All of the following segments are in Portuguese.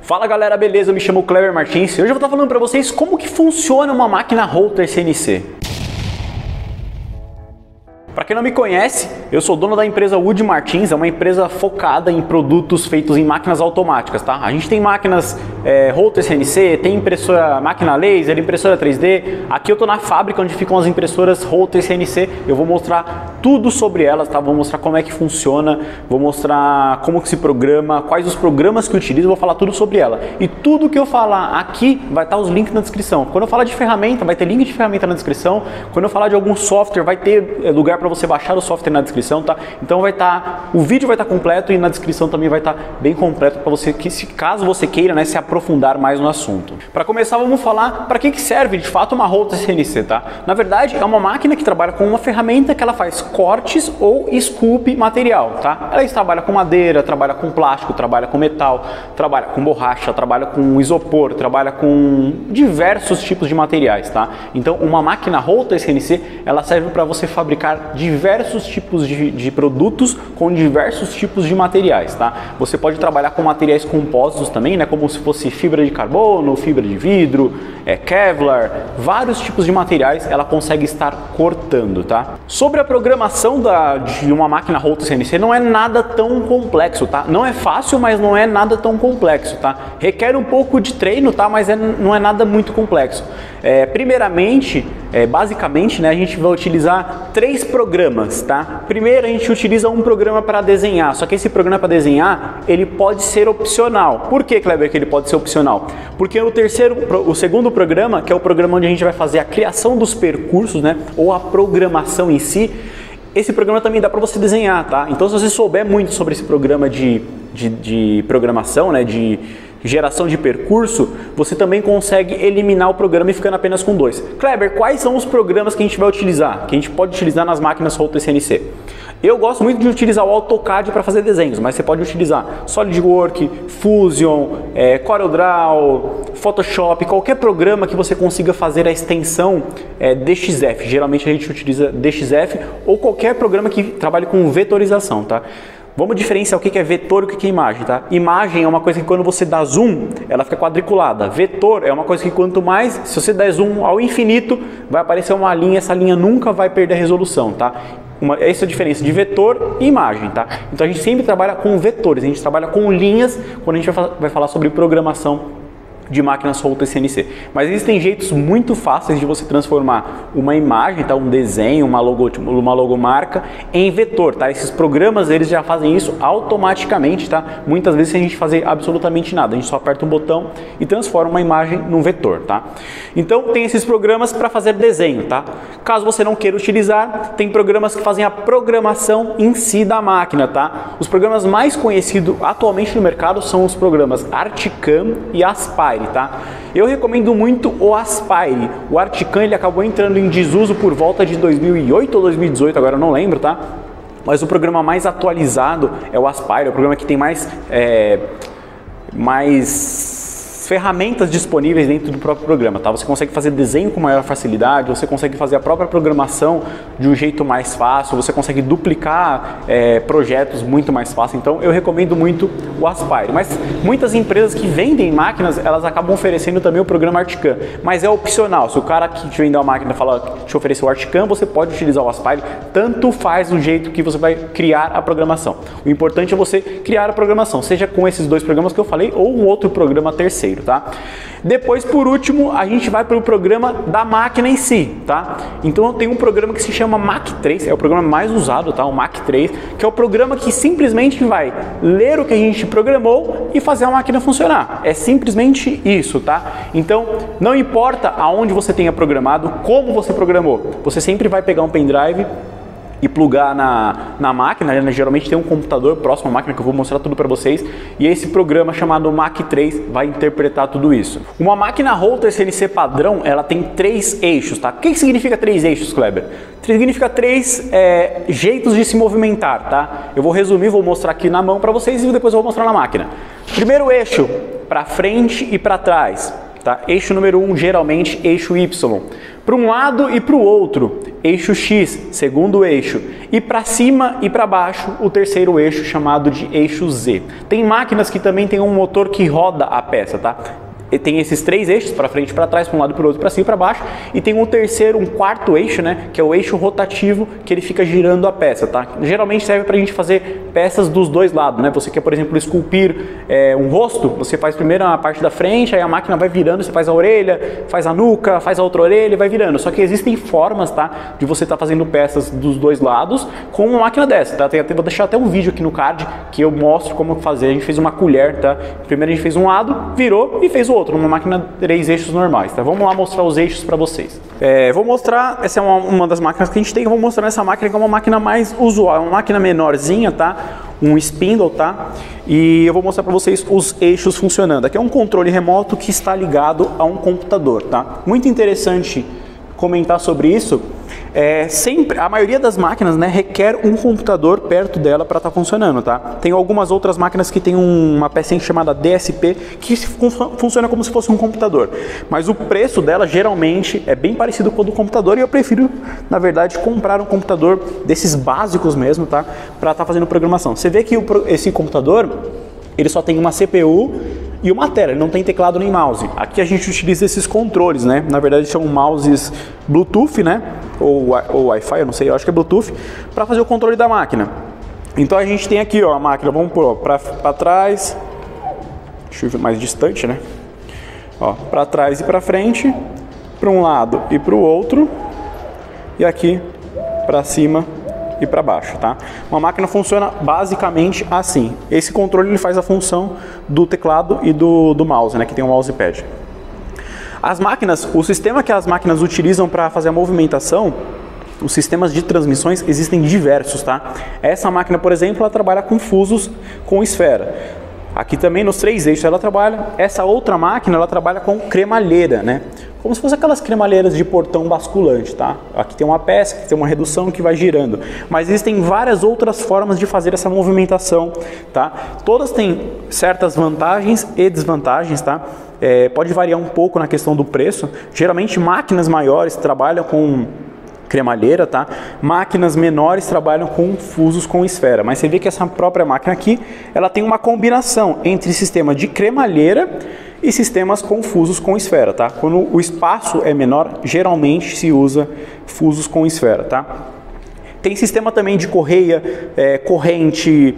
Fala galera, beleza? Eu me chamo Kleber Martins e hoje eu vou estar falando para vocês como que funciona uma máquina Rotor CNC. Para quem não me conhece, eu sou dono da empresa Wood Martins, é uma empresa focada em produtos feitos em máquinas automáticas, tá? A gente tem máquinas Rotor CNC, tem impressora, máquina laser, impressora 3D. Aqui eu tô na fábrica onde ficam as impressoras Rotor CNC. Eu vou mostrar tudo sobre elas, tá? Vou mostrar como é que funciona, vou mostrar como que se programa, quais os programas que eu utilizo, vou falar tudo sobre ela. E tudo que eu falar aqui vai estar os links na descrição. Quando eu falar de ferramenta, vai ter link de ferramenta na descrição. Quando eu falar de algum software, vai ter lugar para você baixar o software na descrição, tá? Então vai estar, o vídeo vai estar completo e na descrição também vai estar bem completo para você, que caso você queira, né, se aprofundar mais no assunto. Para começar, vamos falar para que serve de fato uma Rotor CNC, tá? Na verdade, é uma máquina que trabalha com uma ferramenta que ela faz cortes ou esculpe material, tá? Ela trabalha com madeira, trabalha com plástico, trabalha com metal, trabalha com borracha, trabalha com isopor, trabalha com diversos tipos de materiais, tá? Então, uma máquina Rotor CNC, ela serve para você fabricar diversos tipos de produtos com diversos tipos de materiais, tá? Você pode trabalhar com materiais compostos também, né? Como se fosse fibra de carbono, fibra de vidro, Kevlar, vários tipos de materiais ela consegue estar cortando, tá? Sobre a programação de uma máquina Rotor CNC, não é nada tão complexo, tá? Não é fácil, mas não é nada tão complexo, tá? Requer um pouco de treino, tá? Mas não é nada muito complexo. Primeiramente, basicamente, né, a gente vai utilizar 3 programas, tá? Primeiro, a gente utiliza um programa para desenhar, só que esse programa para desenhar, ele pode ser opcional. Por que, Kleber, que ele pode ser opcional? Porque o segundo programa, que é o programa onde a gente vai fazer a criação dos percursos, né, ou a programação em si, esse programa também dá para você desenhar, tá? Então, se você souber muito sobre esse programa de programação, né, de geração de percurso, você também consegue eliminar o programa e ficando apenas com 2. Kleber, quais são os programas que a gente vai utilizar, que a gente pode utilizar nas máquinas Rotor CNC? Eu gosto muito de utilizar o AutoCAD para fazer desenhos, mas você pode utilizar SolidWorks, Fusion, CorelDRAW, Photoshop, qualquer programa que você consiga fazer a extensão DXF. Geralmente a gente utiliza DXF ou qualquer programa que trabalhe com vetorização, tá? Vamos diferenciar o que é vetor e o que é imagem, tá? Imagem é uma coisa que quando você dá zoom, ela fica quadriculada. Vetor é uma coisa que quanto mais, se você der zoom ao infinito, vai aparecer uma linha, essa linha nunca vai perder a resolução, tá? Essa é a diferença de vetor e imagem, tá? Então a gente sempre trabalha com vetores, a gente trabalha com linhas quando a gente vai falar sobre programação de máquinas Rotor CNC. Mas existem jeitos muito fáceis de você transformar uma imagem, tá? Um desenho, uma logomarca em vetor, tá? Esses programas, eles já fazem isso automaticamente, tá? Muitas vezes sem a gente fazer absolutamente nada, a gente só aperta um botão e transforma uma imagem num vetor, tá? Então tem esses programas para fazer desenho, tá? Caso você não queira utilizar, tem programas que fazem a programação em si da máquina, tá? Os programas mais conhecidos atualmente no mercado são os programas Articam e Aspire, tá? Eu recomendo muito o Aspire. O Articam, ele acabou entrando em desuso por volta de 2008 ou 2018, agora eu não lembro, tá? Mas o programa mais atualizado é o Aspire, é o programa que tem mais ferramentas disponíveis dentro do próprio programa, tá? Você consegue fazer desenho com maior facilidade, você consegue fazer a própria programação de um jeito mais fácil, você consegue duplicar projetos muito mais fácil. Então eu recomendo muito o Aspire. Mas muitas empresas que vendem máquinas, elas acabam oferecendo também o programa Articam, mas é opcional. Se o cara que te vender uma máquina te oferecer o Articam, você pode utilizar o Aspire, tanto faz do jeito que você vai criar a programação. O importante é você criar a programação, seja com esses 2 programas que eu falei ou um outro programa terceiro, tá? Depois, por último, a gente vai para o programa da máquina em si, tá? Então eu tenho um programa que se chama Mach 3, é o programa mais usado, tá? O Mach 3, que é o programa que simplesmente vai ler o que a gente programou e fazer a máquina funcionar. É simplesmente isso, tá? Então, não importa aonde você tenha programado, como você programou, você sempre vai pegar um pendrive e plugar na máquina, né? Geralmente tem um computador próximo à máquina que eu vou mostrar tudo para vocês, e esse programa chamado Mach 3 vai interpretar tudo isso. Uma máquina Rotor CNC padrão, ela tem 3 eixos, tá? O que significa 3 eixos, Kleber? Significa 3 jeitos de se movimentar, tá? Eu vou resumir, vou mostrar aqui na mão para vocês e depois eu vou mostrar na máquina. Primeiro eixo, para frente e para trás, tá? Eixo número 1, geralmente eixo Y. Para um lado e para o outro, eixo X, segundo eixo. E para cima e para baixo, o terceiro eixo, chamado de eixo Z. Tem máquinas que também tem um motor que roda a peça, tá? E tem esses três eixos, para frente e para trás, para um lado e para o outro, para cima e para baixo. E tem um terceiro, um quarto eixo, né? Que é o eixo rotativo, que ele fica girando a peça, tá? Geralmente serve para a gente fazer peças dos dois lados, né? Você quer, por exemplo, esculpir um rosto, você faz primeiro a parte da frente, aí a máquina vai virando, você faz a orelha, faz a nuca, faz a outra orelha e vai virando. Só que existem formas, tá? De você estar fazendo peças dos dois lados com uma máquina dessa, tá? Vou deixar até um vídeo aqui no card que eu mostro como fazer. A gente fez uma colher, tá? Primeiro a gente fez um lado, virou e fez o outro, numa máquina 3 eixos normais, tá? Vamos lá mostrar os eixos para vocês. Vou mostrar, essa é uma das máquinas que a gente tem, eu vou mostrar essa máquina que é uma máquina mais usual, uma máquina menorzinha, tá? Um spindle, tá? E eu vou mostrar para vocês os eixos funcionando. Aqui é um controle remoto que está ligado a um computador, tá? Muito interessante comentar sobre isso. Sempre, a maioria das máquinas, né, requer um computador perto dela para estar funcionando, tá? Tem algumas outras máquinas que tem uma pecinha chamada DSP que funciona como se fosse um computador, mas o preço dela geralmente é bem parecido com o do computador e eu prefiro, na verdade, comprar um computador desses básicos mesmo, tá? Para estar fazendo programação. Você vê que esse computador, ele só tem uma CPU e uma tela, ele não tem teclado nem mouse. Aqui a gente utiliza esses controles, né? Na verdade são mouses Bluetooth, né? Ou Wi-Fi, eu não sei, eu acho que é Bluetooth, para fazer o controle da máquina. Então a gente tem aqui, ó, a máquina, vamos pôr para trás, deixa eu ver mais distante, né? Ó, para trás e para frente, para um lado e para o outro, e aqui para cima e para baixo, tá? Uma máquina funciona basicamente assim. Esse controle ele faz a função do teclado e do mouse, né? Que tem um mousepad. As máquinas, o sistema que as máquinas utilizam para fazer a movimentação, os sistemas de transmissões existem diversos, tá? Essa máquina, por exemplo, ela trabalha com fusos com esfera. Aqui também nos 3 eixos ela trabalha. Essa outra máquina ela trabalha com cremalheira, né? Como se fosse aquelas cremalheiras de portão basculante, tá? Aqui tem uma peça, aqui tem uma redução que vai girando. Mas existem várias outras formas de fazer essa movimentação, tá? Todas têm certas vantagens e desvantagens, tá? Pode variar um pouco na questão do preço. Geralmente máquinas maiores trabalham com cremalheira, tá? Máquinas menores trabalham com fusos com esfera, mas você vê que essa própria máquina aqui, ela tem uma combinação entre sistema de cremalheira e sistemas com fusos com esfera, tá? Quando o espaço é menor, geralmente se usa fusos com esfera, tá? Tem sistema também de correia, corrente,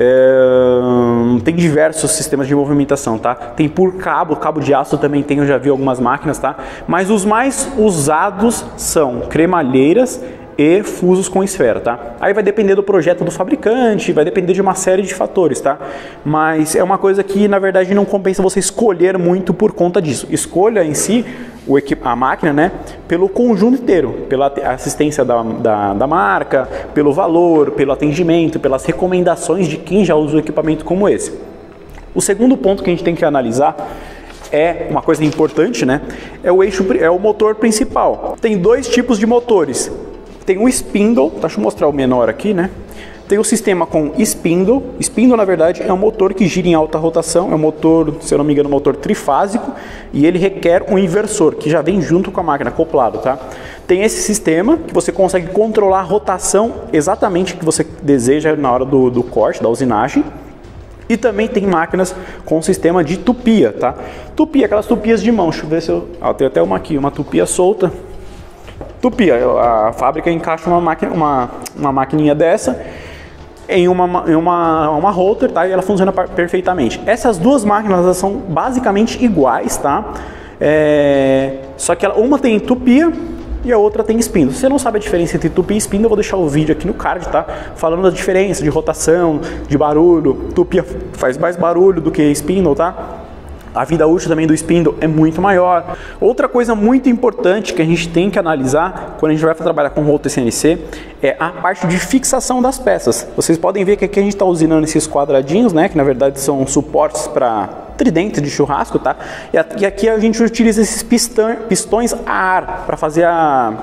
tem diversos sistemas de movimentação, tá? Tem por cabo de aço também tem, eu já vi algumas máquinas, tá? Mas os mais usados são cremalheiras e fusos com esfera, tá? Aí vai depender do projeto do fabricante, vai depender de uma série de fatores, tá? Mas é uma coisa que, na verdade, não compensa você escolher muito por conta disso. Escolha em si a máquina, né, pelo conjunto inteiro, pela assistência da marca, pelo valor, pelo atendimento, pelas recomendações de quem já usa um equipamento como esse. O segundo ponto que a gente tem que analisar é uma coisa importante, né? É o motor principal. Tem 2 tipos de motores. Tem o spindle, deixa eu mostrar o menor aqui, né? Tem o sistema com spindle. Spindle, na verdade, é um motor que gira em alta rotação. É um motor, se eu não me engano, um motor trifásico. E ele requer um inversor, que já vem junto com a máquina, acoplado, tá? Tem esse sistema que você consegue controlar a rotação exatamente que você deseja na hora do corte, da usinagem. E também tem máquinas com sistema de tupia, tá? Tupia, aquelas tupias de mão. Deixa eu ver se eu... tem até uma aqui, uma tupia solta. Tupia, a fábrica encaixa uma maquininha dessa em uma router, tá? E ela funciona perfeitamente. Essas 2 máquinas elas são basicamente iguais, tá? Só que uma tem tupia e a outra tem spindle. Se você não sabe a diferença entre tupia e spindle, eu vou deixar o vídeo aqui no card, tá? Falando da diferença de rotação, de barulho. Tupia faz mais barulho do que spindle, tá? A vida útil também do spindle é muito maior. Outra coisa muito importante que a gente tem que analisar quando a gente vai trabalhar com router CNC é a parte de fixação das peças. Vocês podem ver que aqui a gente está usinando esses quadradinhos, né, que na verdade são suportes para tridente de churrasco, tá? E aqui a gente utiliza esses pistões a ar para fazer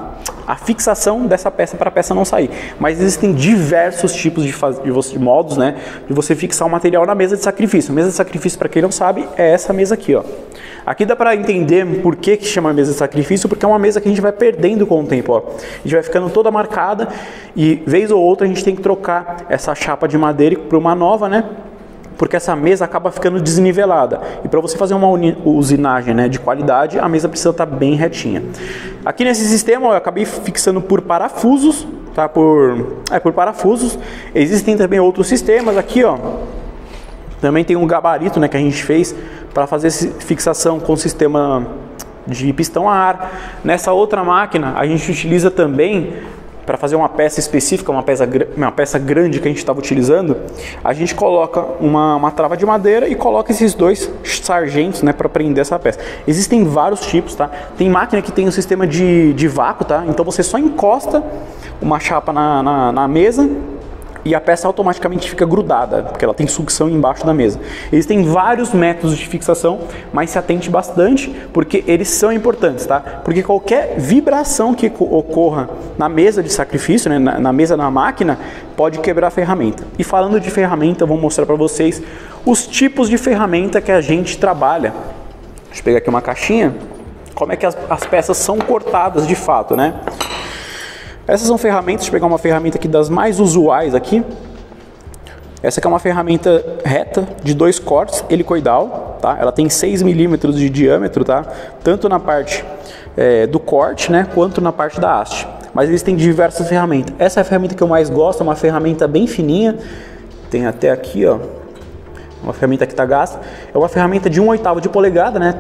a fixação dessa peça para a peça não sair. Mas existem diversos tipos de modos, né, de você fixar o material na mesa de sacrifício. A mesa de sacrifício, para quem não sabe, é essa mesa aqui, ó. Aqui dá para entender por que chama mesa de sacrifício, porque é uma mesa que a gente vai perdendo com o tempo, ó. A gente vai ficando toda marcada e vez ou outra a gente tem que trocar essa chapa de madeira para uma nova, né? Porque essa mesa acaba ficando desnivelada. E para você fazer uma usinagem, né, de qualidade, a mesa precisa estar bem retinha. Aqui nesse sistema, ó, eu acabei fixando por parafusos, tá? Por parafusos. Existem também outros sistemas aqui, ó. Também tem um gabarito, né, que a gente fez para fazer fixação com sistema de pistão a ar. Nessa outra máquina, a gente utiliza também, para fazer uma peça específica, uma peça grande que a gente estava utilizando, a gente coloca uma trava de madeira e coloca esses dois sargentos, né, para prender essa peça. Existem vários tipos, tá? Tem máquina que tem um sistema de vácuo, tá? Então você só encosta uma chapa na mesa e a peça automaticamente fica grudada, porque ela tem sucção embaixo da mesa. Existem vários métodos de fixação, mas se atente bastante, porque eles são importantes, tá? Porque qualquer vibração que ocorra na mesa de sacrifício, né, na mesa da máquina, pode quebrar a ferramenta. E falando de ferramenta, eu vou mostrar para vocês os tipos de ferramenta que a gente trabalha. Deixa eu pegar aqui uma caixinha, como é que as peças são cortadas de fato, né? Essas são ferramentas, deixa eu pegar uma ferramenta aqui das mais usuais aqui. Essa aqui é uma ferramenta reta de 2 cortes, helicoidal, tá? Ela tem 6 milímetros de diâmetro, tá? Tanto na parte do corte, né, quanto na parte da haste. Mas existem diversas ferramentas. Essa é a ferramenta que eu mais gosto, é uma ferramenta bem fininha. Tem até aqui, ó, uma ferramenta que está gasta. É uma ferramenta de 1/8 de polegada, né?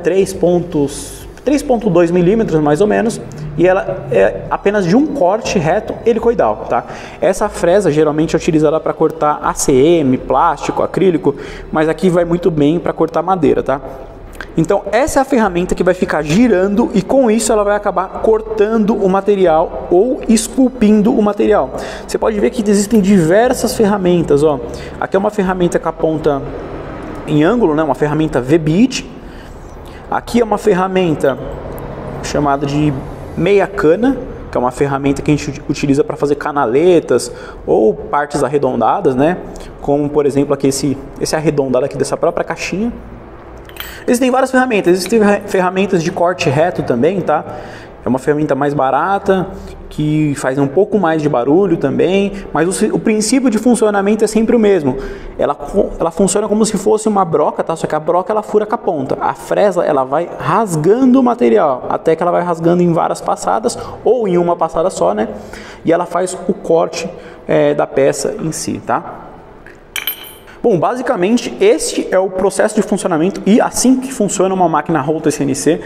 3,2 milímetros mais ou menos, e ela é apenas de um corte reto helicoidal, tá? Essa fresa geralmente é utilizada para cortar ACM, plástico, acrílico, mas aqui vai muito bem para cortar madeira, tá? Então essa é a ferramenta que vai ficar girando e com isso ela vai acabar cortando o material ou esculpindo o material. Você pode ver que existem diversas ferramentas, ó. Aqui é uma ferramenta com a ponta em ângulo, né? Uma ferramenta V-bit. Aqui é uma ferramenta chamada de meia cana, que é uma ferramenta que a gente utiliza para fazer canaletas ou partes arredondadas, né? Como por exemplo aqui esse arredondado aqui dessa própria caixinha. Existem várias ferramentas, existem ferramentas de corte reto também, tá? É uma ferramenta mais barata, que faz um pouco mais de barulho também, mas o princípio de funcionamento é sempre o mesmo. Ela funciona como se fosse uma broca, tá? Só que a broca ela fura com a ponta. A fresa ela vai rasgando o material, até que ela vai rasgando em várias passadas, ou em uma passada só, né? E ela faz o corte da peça em si, tá? Bom, basicamente este é o processo de funcionamento e assim que funciona uma máquina Rotary CNC.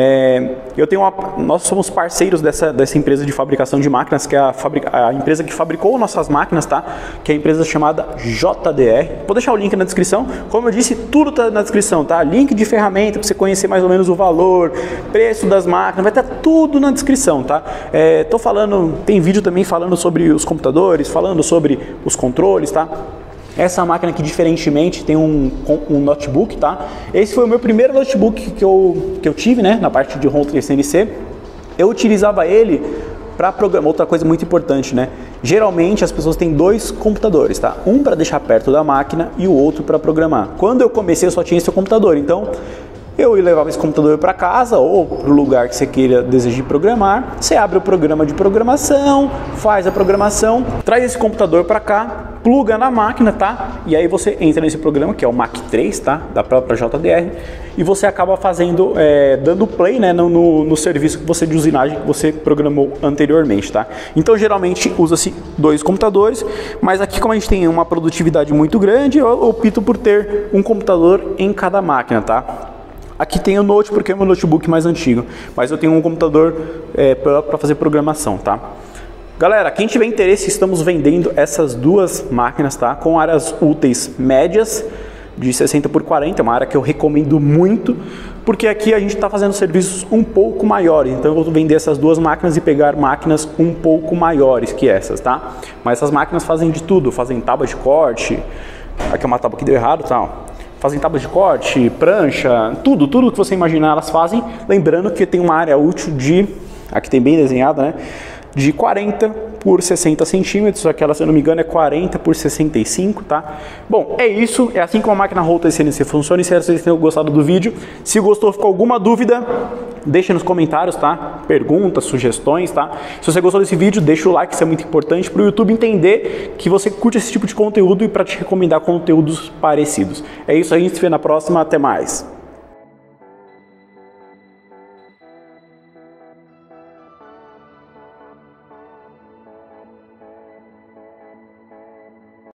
Nós somos parceiros dessa empresa de fabricação de máquinas, que é a empresa que fabricou nossas máquinas, tá? Que é a empresa chamada JDR. Vou deixar o link na descrição. Como eu disse, tudo está na descrição, tá? Link de ferramenta para você conhecer mais ou menos o valor, preço das máquinas, vai estar tudo na descrição, tá? Tem vídeo também falando sobre os computadores, falando sobre os controles, tá? Essa máquina aqui, diferentemente, tem um notebook, tá? Esse foi o meu primeiro notebook que eu tive, né? Na parte de Rotary CNC. Eu utilizava ele para programar. Outra coisa muito importante, né? Geralmente as pessoas têm 2 computadores, tá? Um para deixar perto da máquina e o outro para programar. Quando eu comecei, eu só tinha esse computador. Então, eu levava esse computador para casa ou para o lugar que você deseje programar. Você abre o programa de programação, faz a programação, traz esse computador para cá, pluga na máquina, tá? E aí você entra nesse programa, que é o Mach 3, tá? Da própria JDR, e você acaba fazendo, dando play, né, no serviço de usinagem que você programou anteriormente, tá? Então, geralmente, usa-se 2 computadores, mas aqui, como a gente tem uma produtividade muito grande, eu opto por ter um computador em cada máquina, tá? Aqui tem o Note, porque é o meu notebook mais antigo, mas eu tenho um computador para fazer programação, tá? Galera, quem tiver interesse, estamos vendendo essas 2 máquinas, tá? Com áreas úteis médias, de 60 por 40, é uma área que eu recomendo muito, porque aqui a gente está fazendo serviços um pouco maiores, então eu vou vender essas 2 máquinas e pegar máquinas um pouco maiores que essas, tá? Mas essas máquinas fazem de tudo, fazem tábua de corte, aqui é uma tábua que deu errado, tá? Fazem tábua de corte, prancha, tudo que você imaginar elas fazem, lembrando que tem uma área útil aqui tem bem desenhada, né? de 40 por 60 centímetros, aquela, se eu não me engano, é 40 por 65, tá? Bom, é isso, é assim como a máquina Rollter CNC funciona. Espero que vocês tenham gostado do vídeo. Se gostou, ficou alguma dúvida, deixa nos comentários, tá? Perguntas, sugestões, tá? Se você gostou desse vídeo, deixa o like, isso é muito importante para o YouTube entender que você curte esse tipo de conteúdo e para te recomendar conteúdos parecidos. É isso, a gente se vê na próxima, até mais!